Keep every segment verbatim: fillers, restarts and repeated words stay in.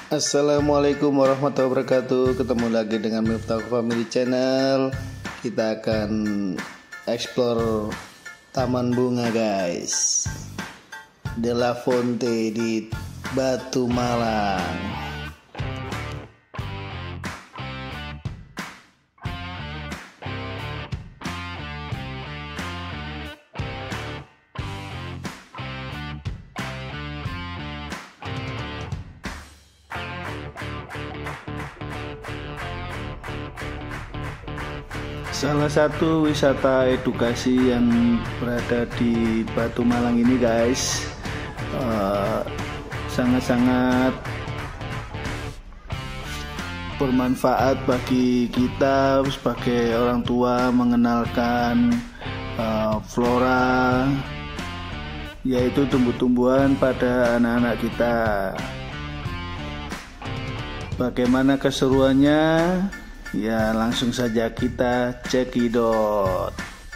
Assalamualaikum warahmatullahi wabarakatuh. Ketemu lagi dengan Miftah Family Channel. Kita akan explore taman bunga guys, De La Fonte di Batu Malang. Salah satu wisata edukasi yang berada di Batu Malang ini guys, uh, sangat-sangat bermanfaat bagi kita sebagai orang tua mengenalkan uh, flora, yaitu tumbuh-tumbuhan pada anak-anak kita. Bagaimana keseruannya? Ya, langsung saja kita cekidot.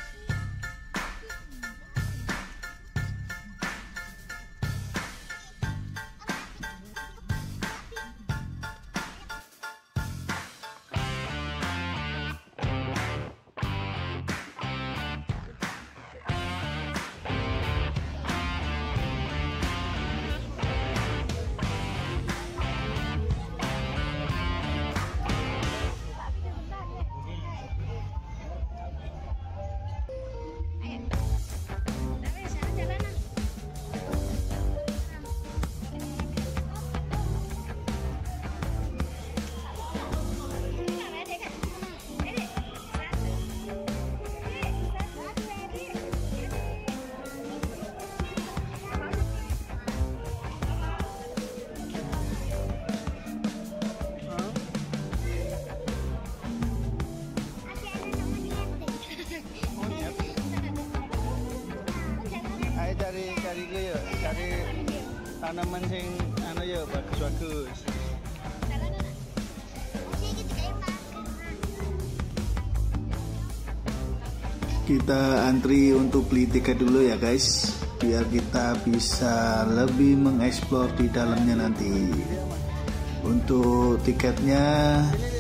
cari cari ke ya, cari tanaman sing anu ya bagus-bagus. Kita antri untuk beli tiket dulu ya guys, biar kita bisa lebih mengeksplor di dalamnya nanti. Untuk tiketnya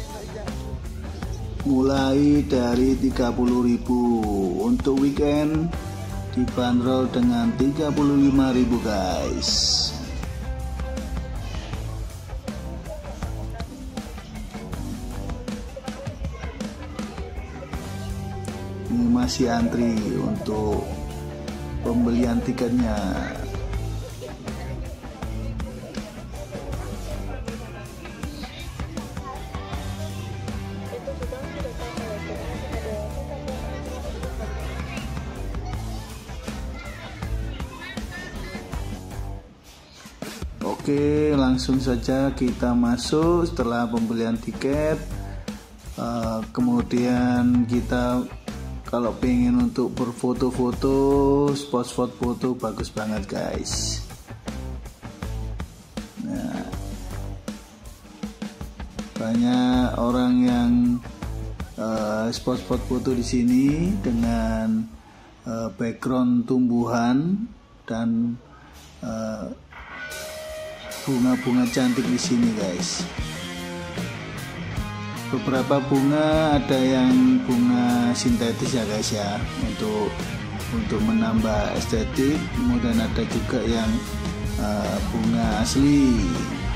mulai dari tiga puluh ribu, untuk weekend dibanderol dengan tiga puluh lima ribu guys. Ini masih antri untuk pembelian tiketnya. Oke, langsung saja kita masuk setelah pembelian tiket. Uh, kemudian kita kalau pengen untuk berfoto-foto, spot-spot foto bagus banget guys. Nah, banyak orang yang uh, spot-spot foto di sini dengan uh, background tumbuhan dan uh, bunga-bunga cantik di sini guys. Beberapa bunga ada yang bunga sintetis ya guys ya, untuk untuk menambah estetik. Kemudian ada juga yang uh, bunga asli.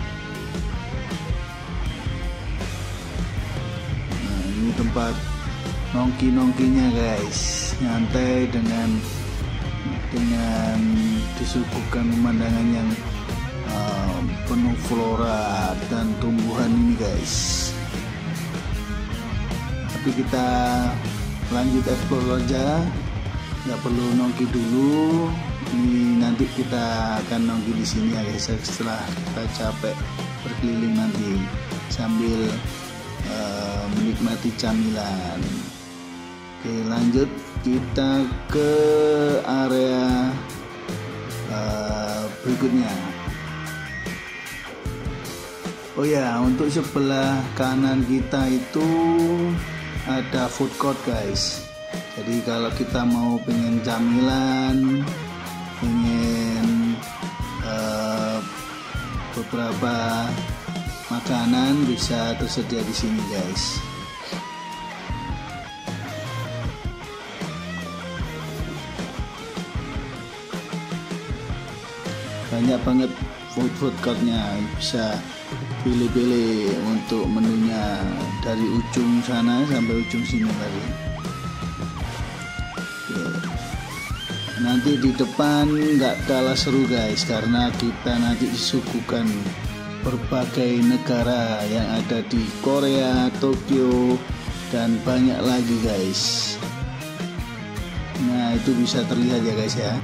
Nah, ini tempat nongki-nongkinya guys, nyantai dengan dengan disuguhkan pemandangan yang Uh, penuh flora dan tumbuhan ini guys. Tapi kita lanjut explore aja, nggak perlu nongki dulu. Ini nanti kita akan nongki di sini ya guys, setelah kita capek berkeliling nanti sambil uh, menikmati camilan. Oke, lanjut kita ke area uh, berikutnya. Oh ya, untuk sebelah kanan kita itu ada food court guys. Jadi kalau kita mau pengen camilan, pengen uh, beberapa kanan bisa tersedia di sini guys. Banyak banget food food courtnya, bisa pilih-pilih untuk menunya dari ujung sana sampai ujung sini tadi. Nanti di depan nggak kalah seru guys, karena kita nanti disuguhkan berbagai negara yang ada di Korea, Tokyo, dan banyak lagi guys. Nah itu bisa terlihat ya guys ya.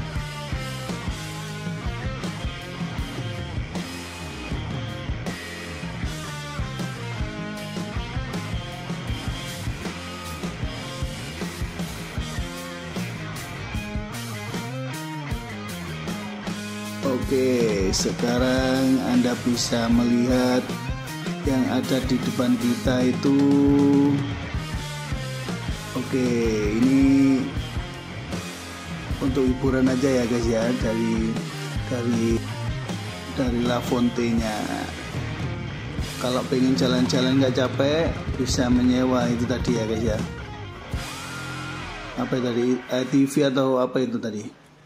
Oke, sekarang Anda bisa melihat yang ada di depan kita itu. Oke, ini untuk hiburan aja ya guys ya, dari dari dari La Fontaine-nya. Kalau pengen jalan-jalan nggak capek, bisa menyewa itu tadi ya guys ya. Apa tadi? A T V atau apa itu tadi?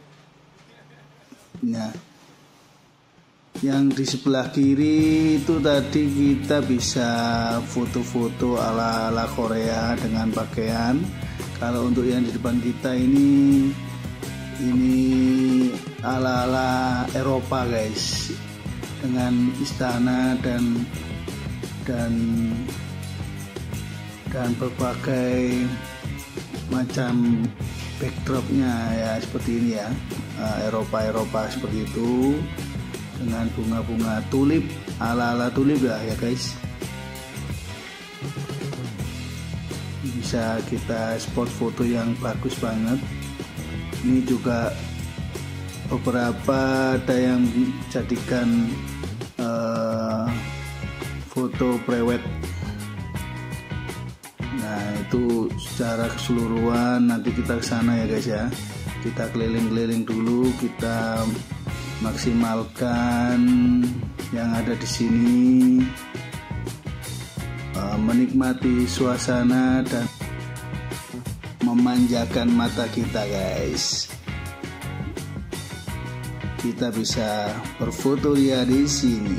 Nah, yang di sebelah kiri itu tadi kita bisa foto-foto ala-ala Korea dengan pakaian. Kalau untuk yang di depan kita ini ini ala-ala Eropa guys, dengan istana dan dan dan berbagai macam backdropnya ya, seperti ini ya, Eropa-Eropa seperti itu, dengan bunga-bunga tulip, ala-ala tulip lah ya guys. Bisa kita spot foto yang bagus banget. Ini juga beberapa ada yang jadikan uh, foto prewed. Nah itu secara keseluruhan nanti kita ke sana ya guys ya. Kita keliling-keliling dulu, kita maksimalkan yang ada di sini, uh, menikmati suasana dan memanjakan mata kita guys. Kita bisa berfoto ya di sini.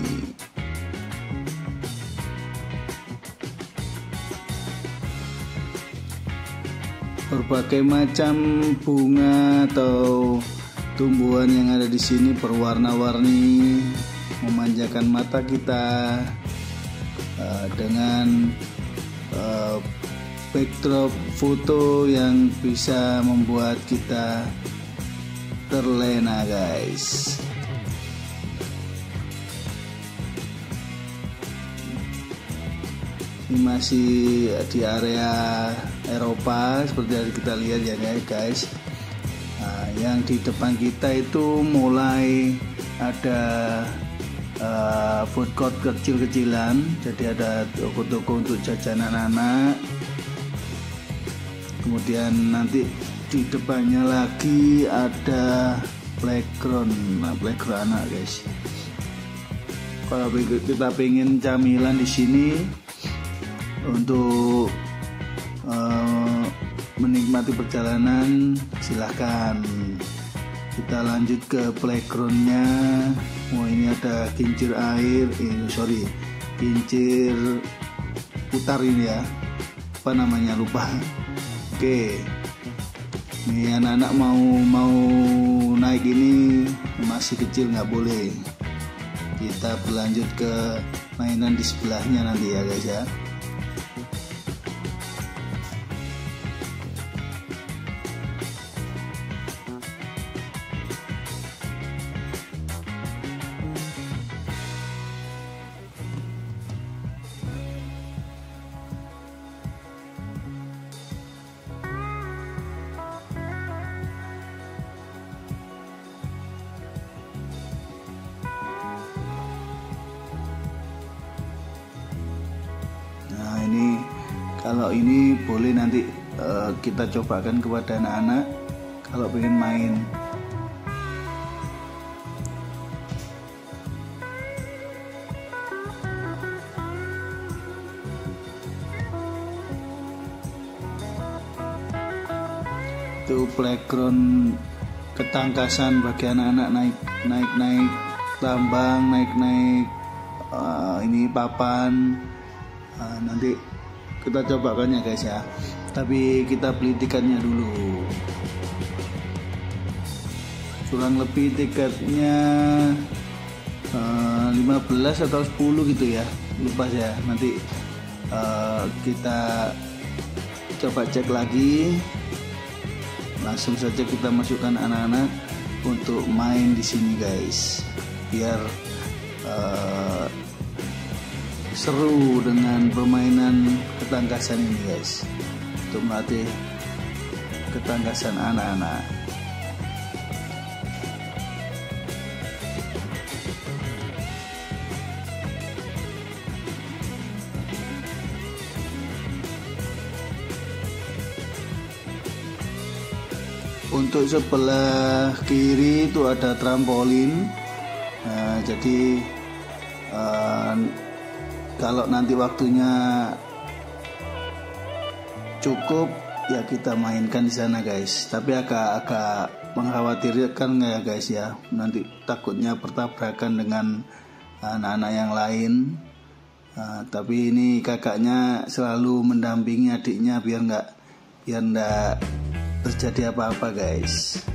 Berbagai macam bunga atau tumbuhan yang ada di sini berwarna-warni, memanjakan mata kita uh, dengan uh, backdrop foto yang bisa membuat kita terlena guys. Ini masih di area Eropa seperti yang kita lihat ya guys. Nah, yang di depan kita itu mulai ada uh, food court kecil-kecilan, jadi ada toko-toko untuk jajanan anak. Kemudian nanti di depannya lagi ada playground, nah, playground anak guys. Kalau kita pengen camilan di sini untuk uh, menikmati perjalanan, silahkan. Kita lanjut ke playgroundnya. Oh ini ada kincir air, ini sorry, kincir putar ini ya, apa namanya lupa. Oke, ini anak-anak mau mau naik ini masih kecil nggak boleh. Kita berlanjut ke mainan di sebelahnya nanti ya guys ya. Ini kalau ini boleh nanti uh, kita cobakan kepada anak-anak kalau pengen main. itu playground ketangkasan bagi anak-anak naik naik naik tambang, naik naik uh, ini papan. Uh, nanti kita cobakan ya guys ya, tapi kita beli tiketnya dulu. Kurang lebih tiketnya uh, lima belas atau sepuluh gitu ya, lupa ya. Nanti uh, kita coba cek lagi. Langsung saja kita masukkan anak-anak untuk main di sini guys, biar uh, seru dengan permainan ketangkasan ini guys, untuk melatih ketangkasan anak-anak. Untuk sebelah kiri itu ada trampolin. Nah, jadi uh, kalau nanti waktunya cukup ya kita mainkan di sana guys. Tapi agak-agak mengkhawatirkan ya guys ya. Nanti takutnya bertabrakan dengan anak-anak yang lain. Uh, tapi ini kakaknya selalu mendampingi adiknya biar nggak biar nggak terjadi apa-apa guys.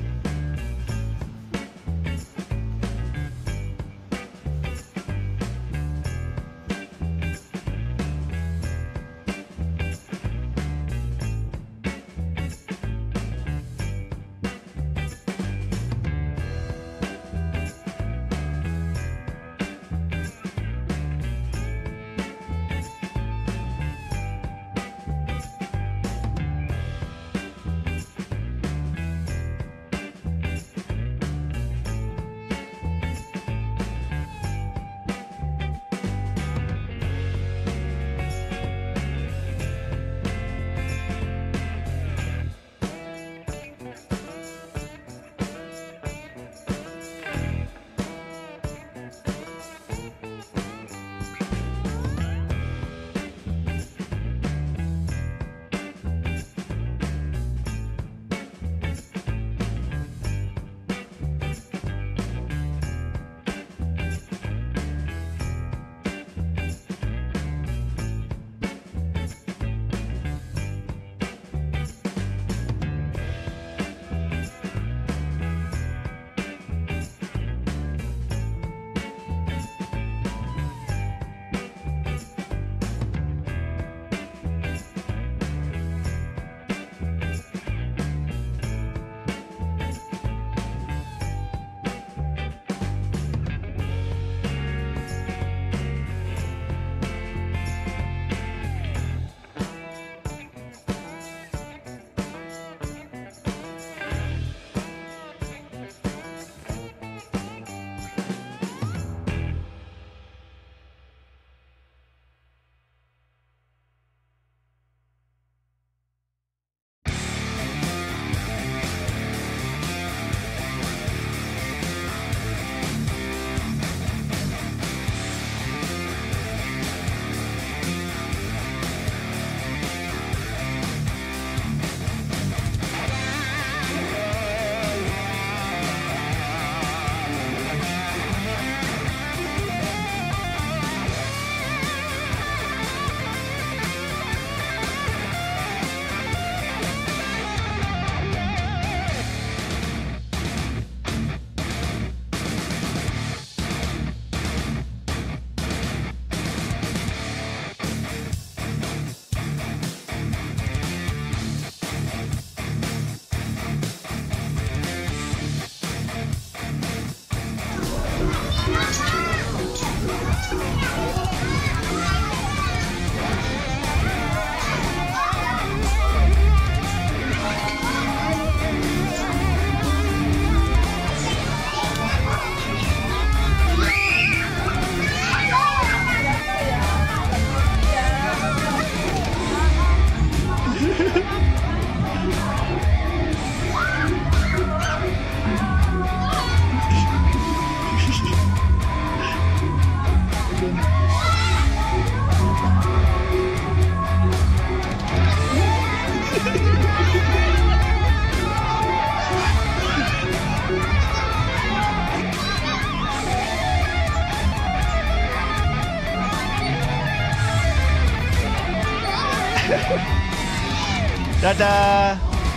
Dadah.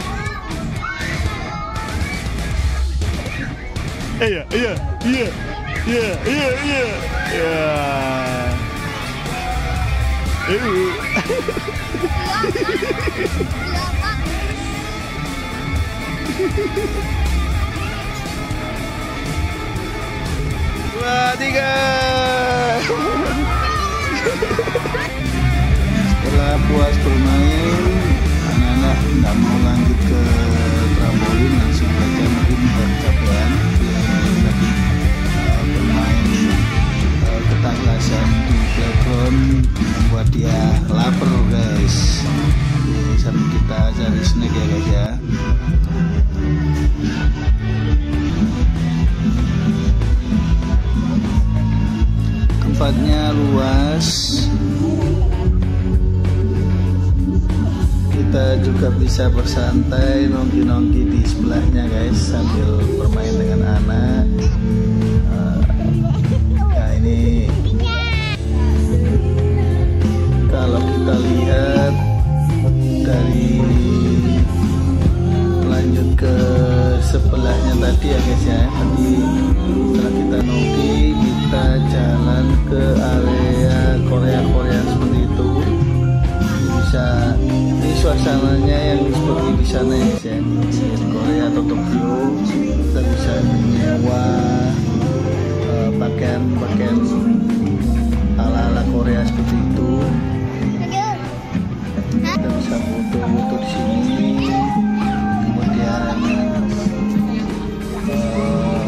Iya, iya, iya, iya, iya, iya, iya. Dua, tiga. Setelah puas bermain, anak-anak nggak mau lanjut ke trampolin, langsung saja mungkin bercapean lagi uh, bermain uh, ketangkasan di playground, membuat dia lapar guys. Jadi, sambil kita cari snack ya guys ya. Tempatnya luas, kita juga bisa bersantai nongki-nongki di sebelahnya guys sambil bermain dengan anak. Nah ini kalau kita lihat dari lanjut ke sebelahnya tadi ya guys ya, tadi setelah kita nongki kita jalan ke area Korea-Korea seperti itu. Bisa ini suasananya yang seperti di sana ya guys ya, di Korea atau Tokyo. Kita bisa menyewa uh, pakaian-pakaian ala-ala Korea seperti itu. Kita bisa foto-foto di sini. Kemudian uh,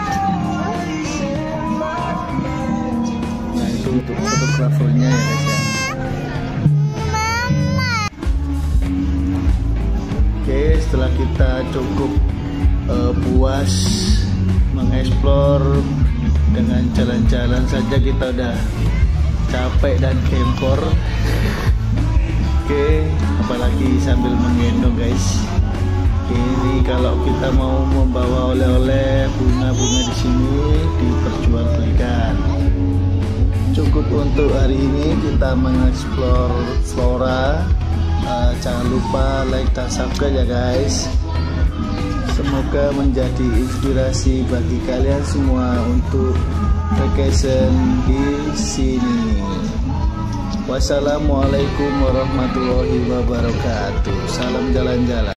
nah itu untuk fotografernya ya guys ya. Oke, setelah kita cukup uh, puas mengeksplor dengan jalan-jalan saja kita udah capek dan gempor. Oke, apalagi sambil menggendong guys. Ini kalau kita mau membawa oleh-oleh bunga-bunga di sini diperjualbelikan. Cukup untuk hari ini kita mengeksplor flora. Uh, jangan lupa like dan subscribe ya guys. Semoga menjadi inspirasi bagi kalian semua untuk vacation di sini. Wassalamualaikum warahmatullahi wabarakatuh. Salam jalan-jalan.